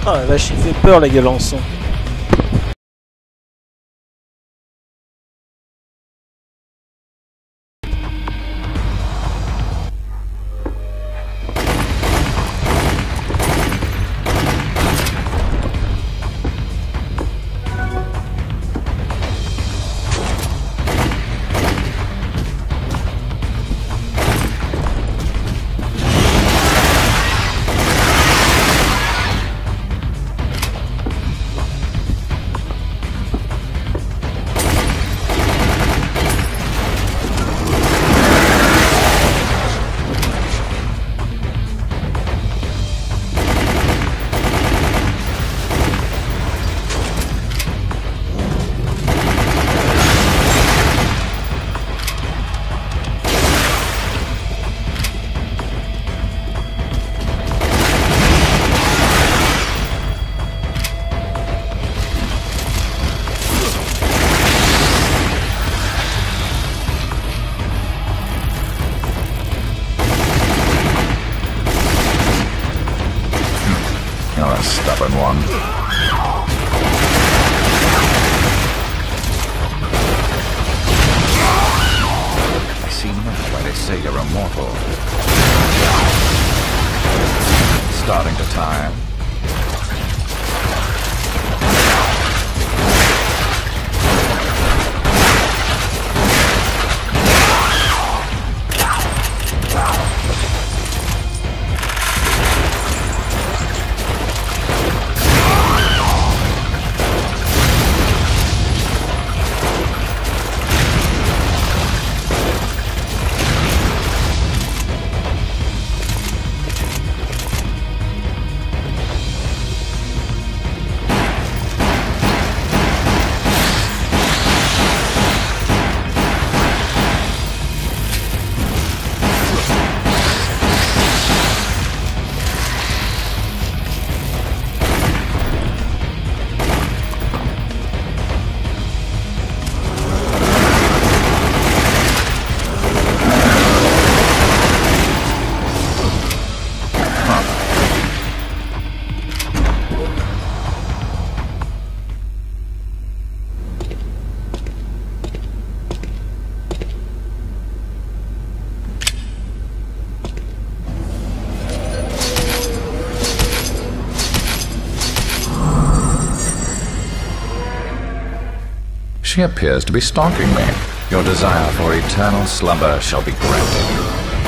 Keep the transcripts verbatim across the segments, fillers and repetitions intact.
Ah la vache, il fait peur la gueulance. Stubborn one. I see not why they say you're immortal. Starting to tire. She appears to be stalking me. Your desire for eternal slumber shall be granted.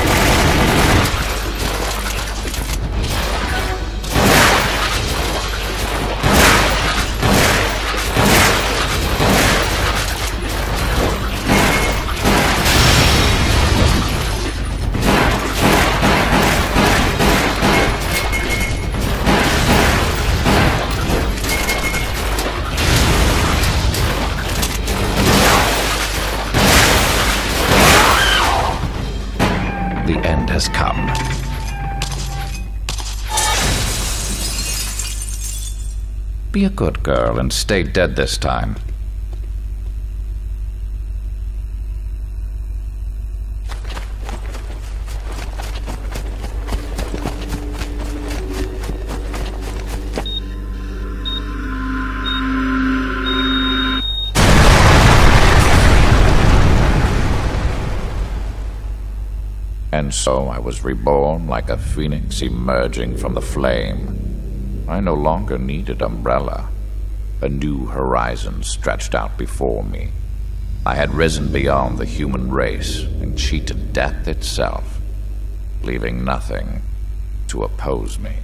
The end has come. Be a good girl and stay dead this time. And so I was reborn like a phoenix emerging from the flame. I no longer needed Umbrella. A new horizon stretched out before me. I had risen beyond the human race and cheated death itself, leaving nothing to oppose me.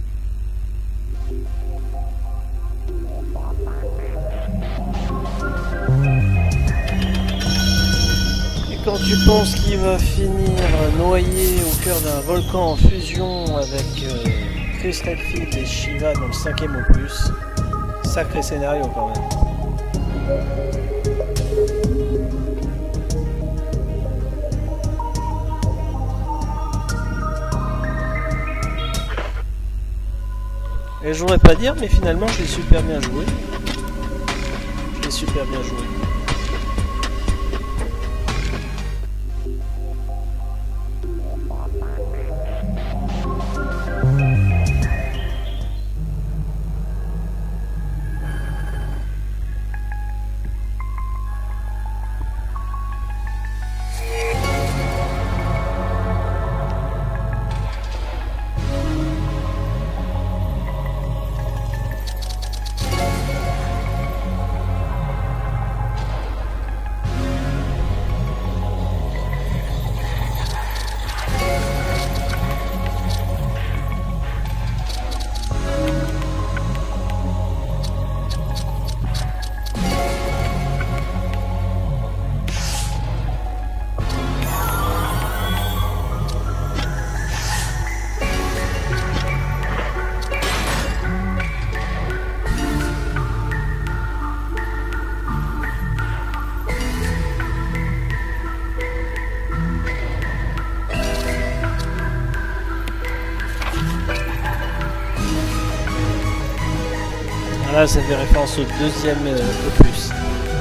Quand tu penses qu'il va finir noyé au cœur d'un volcan en fusion avec euh, Crystal Field et Shiva dans le cinquième opus, sacré scénario quand même. Et je voudrais pas dire, mais finalement je l'ai super bien joué. Je l'ai super bien joué. Là, ça fait référence au deuxième euh, opus.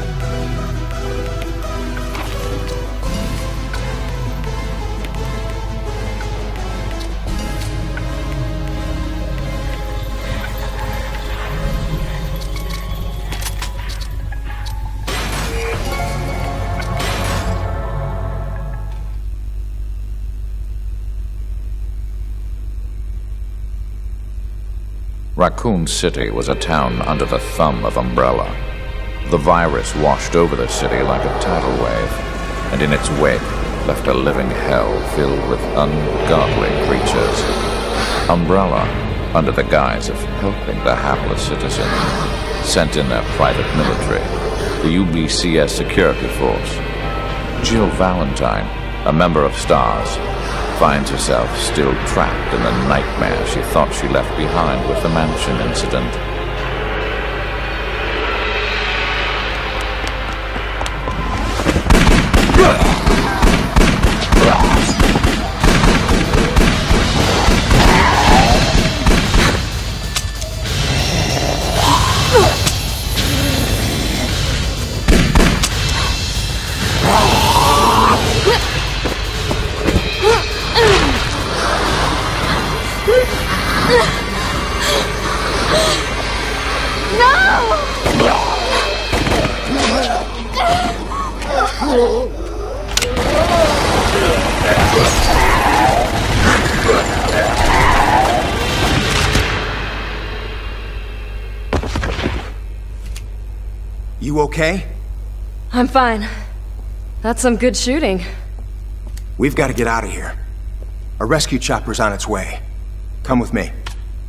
Raccoon City was a town under the thumb of Umbrella. The virus washed over the city like a tidal wave, and in its wake left a living hell filled with ungodly creatures. Umbrella, under the guise of helping the hapless citizen, sent in their private military, the U B C S security force. Jill Valentine, a member of STARS, finds herself still trapped in the nightmare she thought she left behind with the mansion incident. You okay? I'm fine. That's some good shooting. We've got to get out of here. A rescue chopper's on its way. Come with me.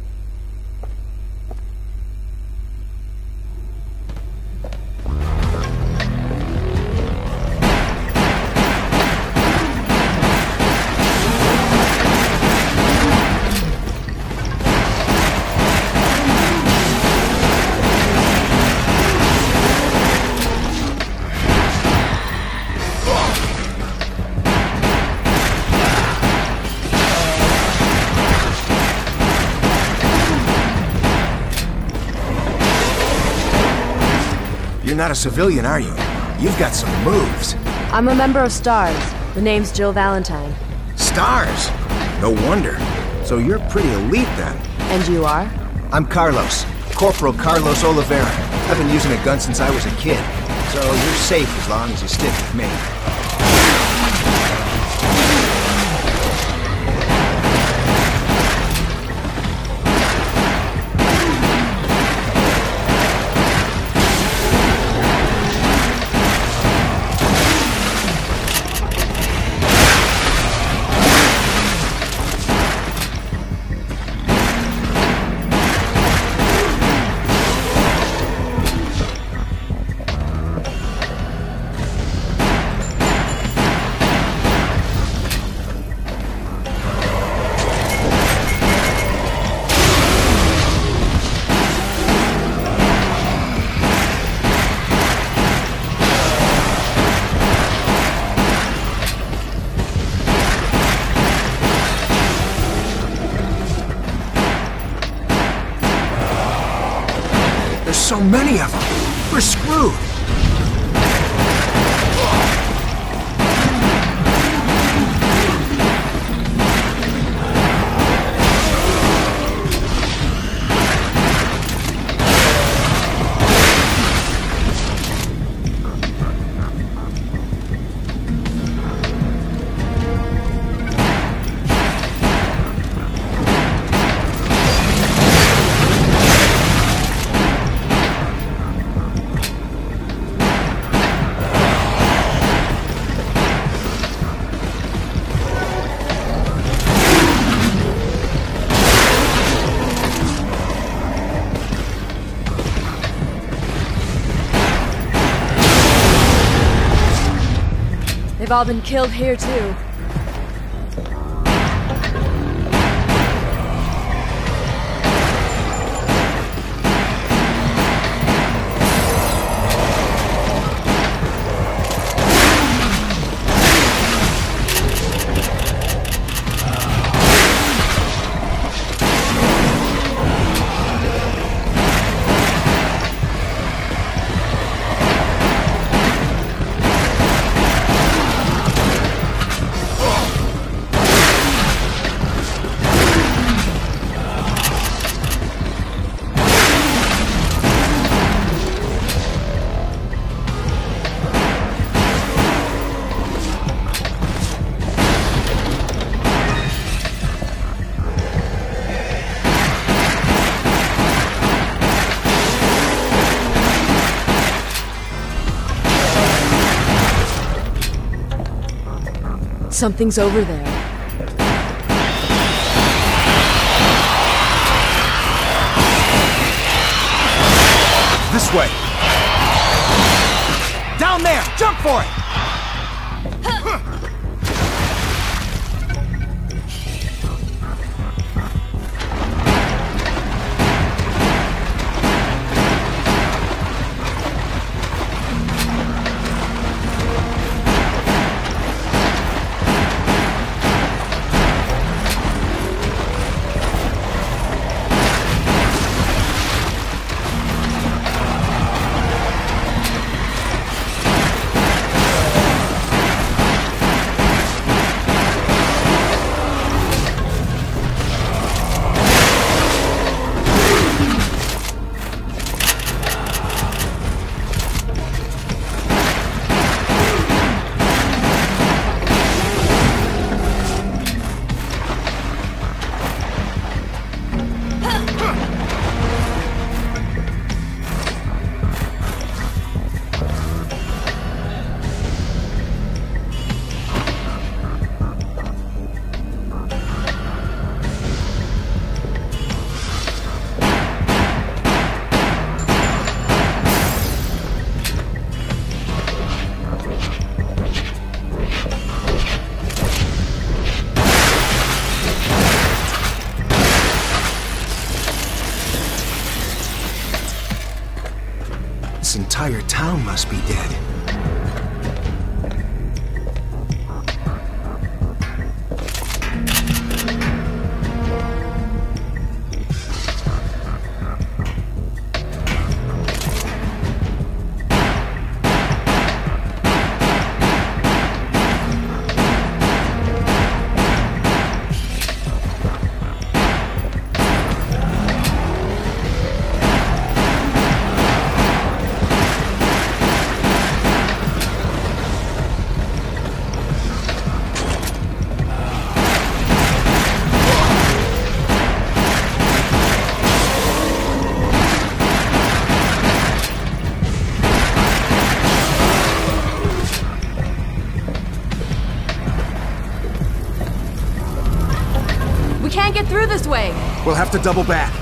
You're not a civilian, are you? You've got some moves. I'm a member of STARS. The name's Jill Valentine. STARS? No wonder. So you're pretty elite then. And you are? I'm Carlos. Corporal Carlos Oliveira. I've been using a gun since I was a kid. So you're safe as long as you stick with me. So many of them. We're screwed. They've all been killed here, too. Something's over there. This way! Down there! Jump for it! This entire town must be dead. We can't get through this way! We'll have to double back.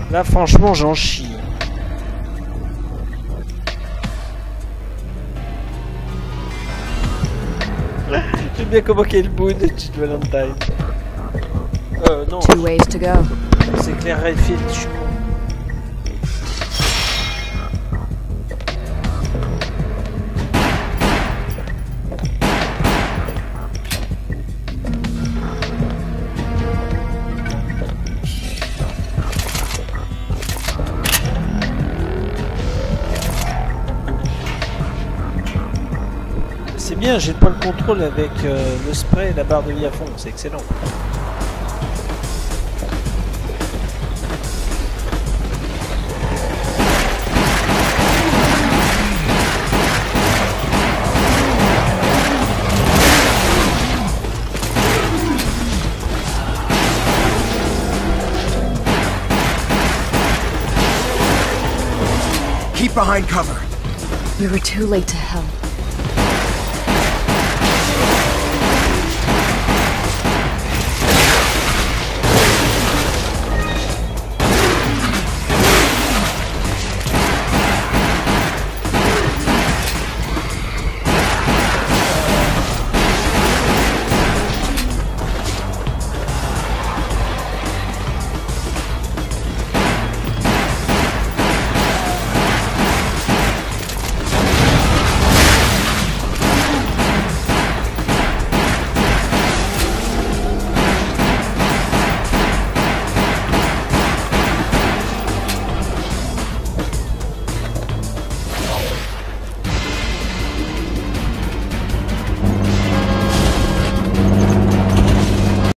Là, franchement, j'en chie. J'aime bien comment qu'elle boude, Jill Valentine. Euh, non. Two ways to go. C'est Claire Redfield, je suis con. C'est bien, j'ai pas le contrôle avec euh, le spray et la barre de vie à fond, c'est excellent. Keep behind cover. We were too late to help.